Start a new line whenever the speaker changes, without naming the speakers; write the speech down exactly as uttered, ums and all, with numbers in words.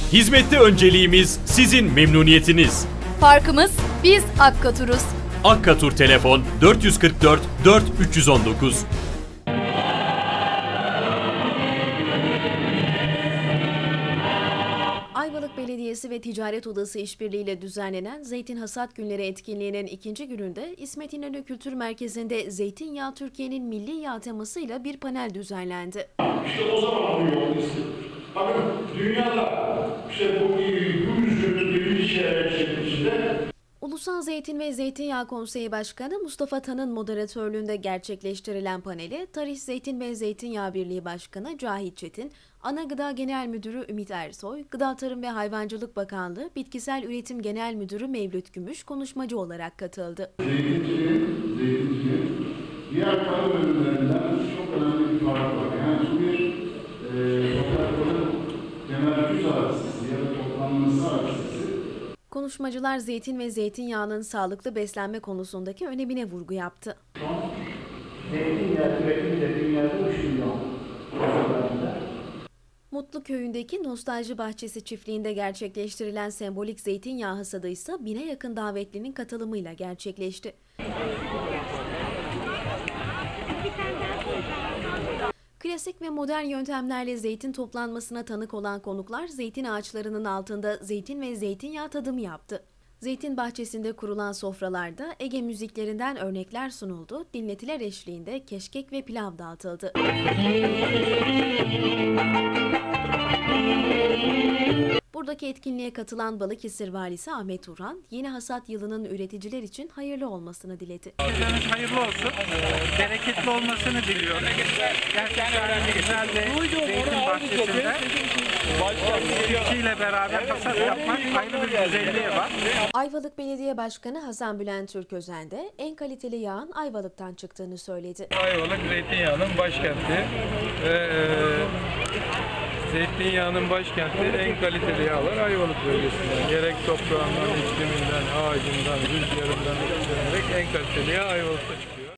Hizmette önceliğimiz sizin memnuniyetiniz.
Farkımız biz Akkatur'uz.
Akkatur telefon dört yüz kırk dört dört üç yüz on dokuz.
Ayvalık Belediyesi ve Ticaret Odası işbirliğiyle düzenlenen Zeytin Hasat Günleri etkinliğinin ikinci gününde İsmet İnönü Kültür Merkezi'nde Zeytinyağı Türkiye'nin milli yağ temasıyla bir panel düzenlendi.
İşte o zaman bu yol istedim. Bakın dünyada işte bu yüzyılın bir şeyler içinde.
Ulusal Zeytin ve Zeytinyağı Konseyi Başkanı Mustafa Tan'ın moderatörlüğünde gerçekleştirilen paneli Tarih Zeytin ve Zeytinyağı Birliği Başkanı Cahit Çetin, Ana Gıda Genel Müdürü Ümit Ersoy, Gıda Tarım ve Hayvancılık Bakanlığı Bitkisel Üretim Genel Müdürü Mevlüt Gümüş konuşmacı olarak katıldı.
Zeytinciliğin, zeytinciliğin diğer tarım ürünlerinden çok önemli bir farkı var. Yani bu bir e, toprakların temerküz arazisi ya da toplanması arazisi.
Konuşmacılar zeytin ve zeytinyağının sağlıklı beslenme konusundaki önemine vurgu yaptı.
Son zeytinyağı üretimi de dünyada üç milyon civarında.
Mutlu Köyü'ndeki Nostalji Bahçesi çiftliğinde gerçekleştirilen sembolik zeytinyağı hasadı ise bine yakın davetlinin katılımıyla gerçekleşti. Klasik ve modern yöntemlerle zeytin toplanmasına tanık olan konuklar zeytin ağaçlarının altında zeytin ve zeytinyağı tadımı yaptı. Zeytin bahçesinde kurulan sofralarda Ege müziklerinden örnekler sunuldu, dinletiler eşliğinde keşkek ve pilav dağıtıldı. Buradaki etkinliğe katılan Balıkesir Valisi Ahmet Urhan, yeni hasat yılının üreticiler için hayırlı olmasını diledi.
Hayırlı olsun, bereketli olmasını diliyorum. Gerçekten güzel bir zeytin bahçesinde çiftçiyle beraber hasat yapmak ayrı bir güzelliği var.
Ayvalık Belediye Başkanı Hasan Bülent Türközen de en kaliteli yağın Ayvalık'tan çıktığını söyledi.
Ayvalık zeytinyağının başkenti ve e, zeytinyağının başkenti, en kaliteli yağlar Ayvalık bölgesinden. Gerek toprağından, ikliminden, ağacından, rüzgarından etkilenerek en kaliteli yağ Ayvalık'ta çıkıyor.